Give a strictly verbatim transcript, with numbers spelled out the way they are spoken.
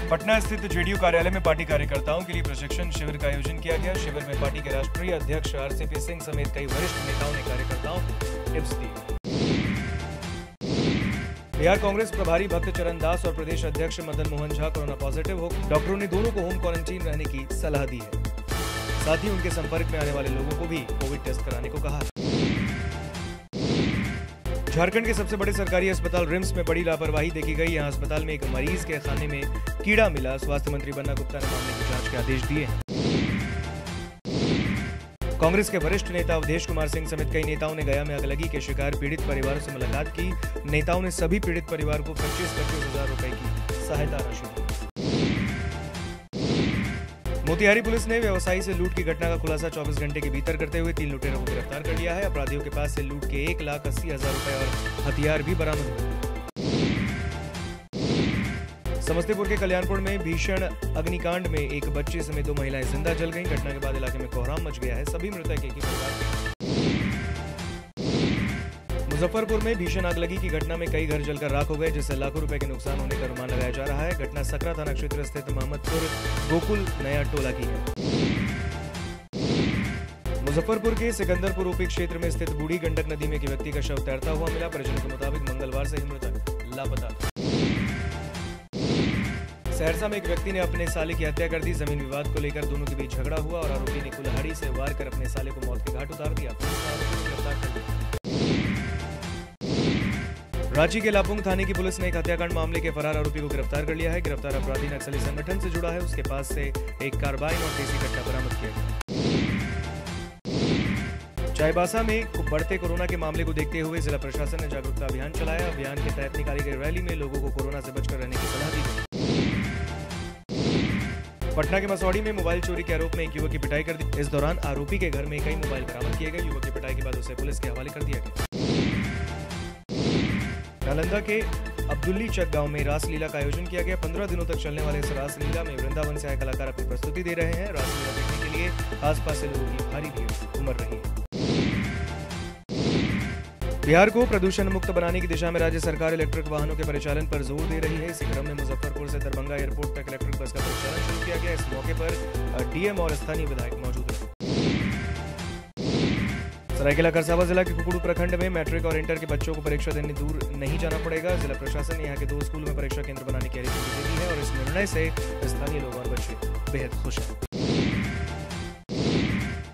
पटना स्थित जेडीयू कार्यालय में पार्टी कार्यकर्ताओं के लिए प्रशिक्षण शिविर का आयोजन किया गया। शिविर में पार्टी के राष्ट्रीय अध्यक्ष आरसीपी सिंह समेत कई वरिष्ठ नेताओं ने कार्यकर्ताओं को टिप्स दी। बिहार कांग्रेस प्रभारी भक्त चरण दास और प्रदेश अध्यक्ष मदन मोहन झा कोरोना पॉजिटिव हो, डॉक्टरों ने दोनों को होम क्वारंटीन रहने की सलाह दी है। साथ ही उनके संपर्क में आने वाले लोगों को भी कोविड टेस्ट कराने को कहा। झारखंड के सबसे बड़े सरकारी अस्पताल रिम्स में बड़ी लापरवाही देखी गई। यहां अस्पताल में एक मरीज के खाने में कीड़ा मिला। स्वास्थ्य मंत्री बन्ना गुप्ता ने मामले की जांच के आदेश दिए हैं। कांग्रेस के वरिष्ठ नेता अवधेश कुमार सिंह समेत कई नेताओं ने गया में अगलगी के शिकार पीड़ित परिवारों से मुलाकात की। नेताओं ने सभी पीड़ित परिवार को पच्चीस पच्चीस हजार रुपए की सहायता राशि दी। मोतिहारी पुलिस ने व्यवसायी से लूट की घटना का खुलासा चौबीस घंटे के भीतर करते हुए तीन लुटेरों को गिरफ्तार कर लिया है। अपराधियों के पास से लूट के एक लाख अस्सी हजार रुपए और हथियार भी बरामद हुए। समस्तीपुर के कल्याणपुर में भीषण अग्निकांड में एक बच्चे समेत दो महिलाएं जिंदा जल गईं। घटना के बाद इलाके में कोहराम मच गया है। सभी मृतक एक ही परिवार के। मुजफ्फरपुर में भीषण आगलगी की घटना में कई घर जलकर राख हो गए, जिससे लाखों रुपए के नुकसान होने का अनुमान लगाया जा रहा है। घटना सकरा थाना क्षेत्र स्थित मोहम्मदपुर गोकुल नया टोला की है। मुजफ्फरपुर के सिकंदरपुर ओपी क्षेत्र में स्थित बूढ़ी गंडक नदी में एक व्यक्ति का शव तैरता हुआ मिला। परिजनों के मुताबिक मंगलवार से ही मृतक लापता था। सहरसा में एक व्यक्ति ने अपने साले की हत्या कर दी। जमीन विवाद को लेकर दोनों के बीच झगड़ा हुआ और आरोपी ने कुल्हाड़ी से वार कर अपने साले को मौत के घाट उतार दिया। पुलिस ने आरोपी को गिरफ्तार कर लिया। रांची के लापुंग थाने की पुलिस ने एक हत्याकांड मामले के फरार आरोपी को गिरफ्तार कर लिया है। गिरफ्तार अपराधी नक्सली संगठन से जुड़ा है। उसके पास से एक कार्बाइन और देसी कट्टा बरामद किया गया। चाईबासा में बढ़ते कोरोना के मामले को देखते हुए जिला प्रशासन ने जागरूकता अभियान चलाया। अभियान के तहत निकाली गई रैली में लोगों को कोरोना से बचकर रहने की सलाह दी गई। पटना के मसौढ़ी में मोबाइल चोरी के आरोप में एक युवक की पिटाई कर दी। इस दौरान आरोपी के घर में कई मोबाइल बरामद किए गए। युवक की पिटाई के बाद उसे पुलिस के हवाले कर दिया गया। नालंदा के अब्दुल्ली चक गांव में रासलीला का आयोजन किया गया। पंद्रह दिनों तक चलने वाले इस रासलीला में वृंदावन से आए कलाकार अपनी प्रस्तुति दे रहे हैं। रासलीला देखने के लिए आसपास से लोगों की भारी भीड़ उमड़ रही है। बिहार को प्रदूषण मुक्त बनाने की दिशा में राज्य सरकार इलेक्ट्रिक वाहनों के परिचालन पर जोर दे रही है। इसी क्रम में मुजफ्फरपुर से दरभंगा एयरपोर्ट तक इलेक्ट्रिक बस का परिचालन शुरू किया गया। इस मौके पर डीएम और स्थानीय विधायक मौजूद रहे। सरायकेला खरसावां जिला के कुकुड़ू प्रखंड में मैट्रिक और इंटर के बच्चों को परीक्षा देने दूर नहीं जाना पड़ेगा। जिला प्रशासन ने यहाँ के दो स्कूल में परीक्षा केंद्र बनाने की अनुमति दे दी है और इस निर्णय से स्थानीय लोग और बच्चे बेहद खुश हैं।